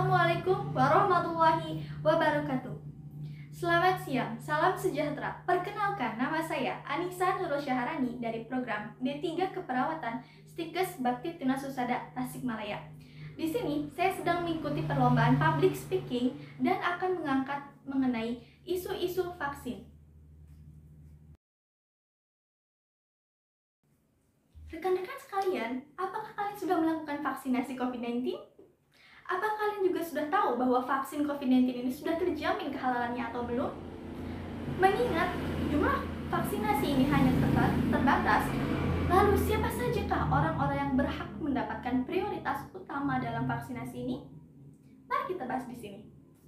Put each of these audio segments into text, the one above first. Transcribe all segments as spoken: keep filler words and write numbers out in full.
Assalamualaikum warahmatullahi wabarakatuh. Selamat siang, salam sejahtera. Perkenalkan, nama saya Anissa Nurul Syaharani dari program D tiga Keperawatan Stikes Bakti Tunas Husada Tasikmalaya. Di sini saya sedang mengikuti perlombaan public speaking dan akan mengangkat mengenai isu-isu vaksin. Rekan-rekan sekalian, apakah kalian sudah melakukan vaksinasi covid sembilan belas? Apakah kalian juga sudah tahu bahwa vaksin covid sembilan belas ini sudah terjamin kehalalannya atau belum? Mengingat jumlah vaksinasi ini hanya terbatas, lalu siapa sajakah orang-orang yang berhak mendapatkan prioritas utama dalam vaksinasi ini? Mari kita bahas di sini.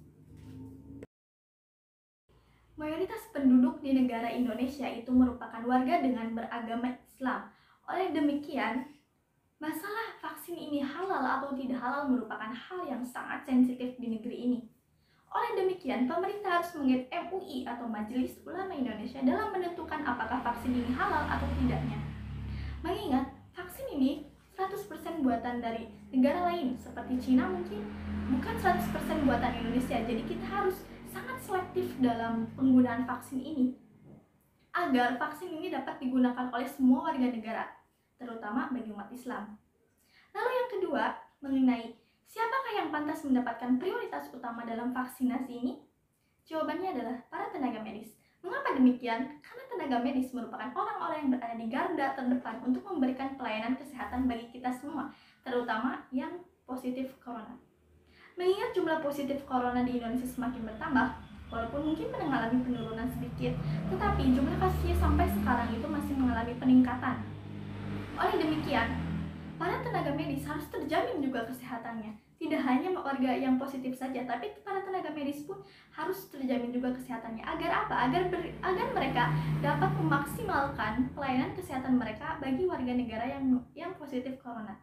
Mayoritas penduduk di negara Indonesia itu merupakan warga dengan beragama Islam. Oleh demikian, masalah vaksin ini halal atau tidak halal merupakan hal yang sangat sensitif di negeri ini. Oleh demikian, pemerintah harus mengikat M U I atau Majelis Ulama Indonesia dalam menentukan apakah vaksin ini halal atau tidaknya. Mengingat vaksin ini seratus persen buatan dari negara lain seperti Cina mungkin, bukan seratus persen buatan Indonesia. Jadi kita harus sangat selektif dalam penggunaan vaksin ini agar vaksin ini dapat digunakan oleh semua warga negara, terutama bagi umat Islam. Lalu yang kedua, mengenai siapakah yang pantas mendapatkan prioritas utama dalam vaksinasi ini? Jawabannya adalah para tenaga medis. Mengapa demikian? Karena tenaga medis merupakan orang-orang yang berada di garda terdepan untuk memberikan pelayanan kesehatan bagi kita semua, terutama yang positif corona. Mengingat jumlah positif corona di Indonesia semakin bertambah, walaupun mungkin mengalami penurunan sedikit, tetapi jumlah kasusnya sampai sekarang itu masih mengalami peningkatan. Oleh demikian, para tenaga medis harus terjamin juga kesehatannya. Tidak hanya warga yang positif saja, tapi para tenaga medis pun harus terjamin juga kesehatannya. Agar apa? Agar ber, agar mereka dapat memaksimalkan pelayanan kesehatan mereka bagi warga negara yang yang positif corona.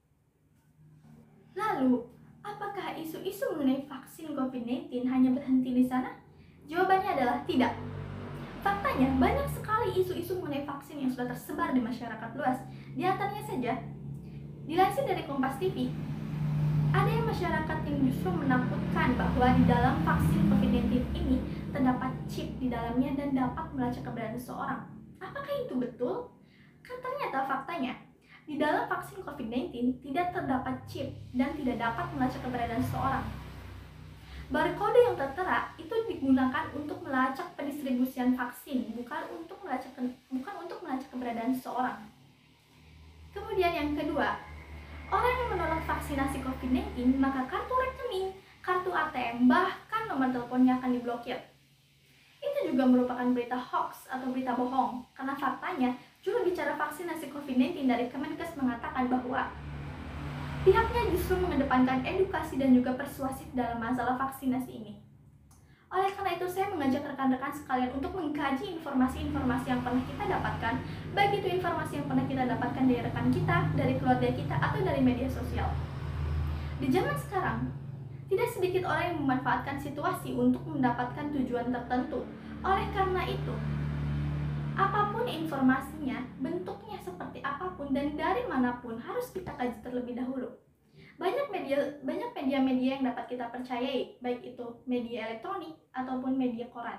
Lalu, apakah isu-isu mengenai vaksin covid sembilan belas hanya berhenti di sana? Jawabannya adalah tidak. Faktanya, banyak sekali isu-isu mengenai vaksin yang sudah tersebar di masyarakat luas. Di antaranya saja, dilansir dari Kompas T V, ada yang masyarakat yang justru menakutkan bahwa di dalam vaksin covid sembilan belas ini terdapat chip di dalamnya dan dapat melacak keberadaan seseorang. Apakah itu betul? Kan ternyata faktanya, di dalam vaksin covid sembilan belas tidak terdapat chip dan tidak dapat melacak keberadaan seseorang. Barcode yang tertera itu digunakan untuk melacak pendistribusian vaksin, bukan untuk melacak bukan untuk melacak keberadaan seseorang. Kemudian yang kedua, orang yang menolak vaksinasi covid sembilan belas, maka kartu rekening, kartu A T M, bahkan nomor teleponnya akan diblokir. Itu juga merupakan berita hoax atau berita bohong, karena faktanya juru bicara vaksinasi covid sembilan belas dari Kemenkes mengatakan bahwa pihaknya justru mengedepankan edukasi dan juga persuasif dalam masalah vaksinasi ini. Oleh karena itu, saya mengajak rekan-rekan sekalian untuk mengkaji informasi-informasi yang pernah kita dapatkan, baik itu informasi yang pernah kita dapatkan dari rekan kita, dari keluarga kita, atau dari media sosial. Di zaman sekarang, tidak sedikit orang yang memanfaatkan situasi untuk mendapatkan tujuan tertentu. Oleh karena itu, apapun informasinya, bentuknya seperti apapun, dan dari manapun harus kita kaji terlebih dahulu. Banyak media banyak media-media yang dapat kita percayai, baik itu media elektronik ataupun media koran.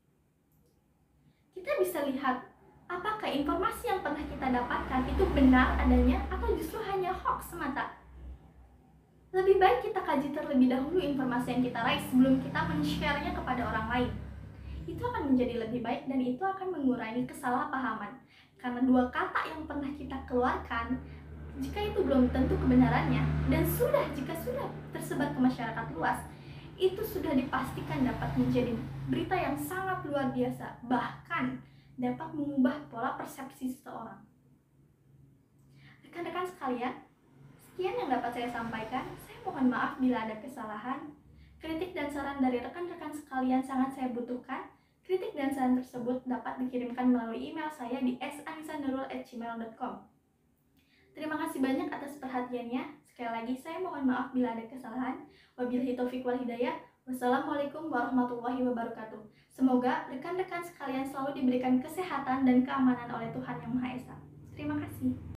Kita bisa lihat apakah informasi yang pernah kita dapatkan itu benar adanya atau justru hanya hoax semata. Lebih baik kita kaji terlebih dahulu informasi yang kita raih sebelum kita men-share-nya kepada orang lain. Itu akan menjadi lebih baik dan itu akan mengurangi kesalahpahaman. Karena dua kata yang pernah kita keluarkan, jika itu belum tentu kebenarannya, dan sudah jika sudah tersebar ke masyarakat luas, itu sudah dipastikan dapat menjadi berita yang sangat luar biasa, bahkan dapat mengubah pola persepsi seseorang. Rekan-rekan sekalian, sekian yang dapat saya sampaikan. Saya mohon maaf bila ada kesalahan. Kritik dan saran dari rekan-rekan sekalian sangat saya butuhkan. Kritik dan saran tersebut dapat dikirimkan melalui email saya di s anissa nurul at gmail dot com. Terima kasih banyak atas perhatiannya. Sekali lagi saya mohon maaf bila ada kesalahan. Wabillahi taufiq wal hidayah. Wassalamualaikum warahmatullahi wabarakatuh. Semoga rekan-rekan sekalian selalu diberikan kesehatan dan keamanan oleh Tuhan Yang Maha Esa. Terima kasih.